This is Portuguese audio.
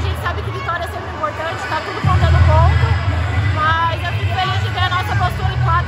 gente sabe que vitória é sempre importante, tá tudo contando ponto, mas eu fico feliz de ver a nossa postura em quadra.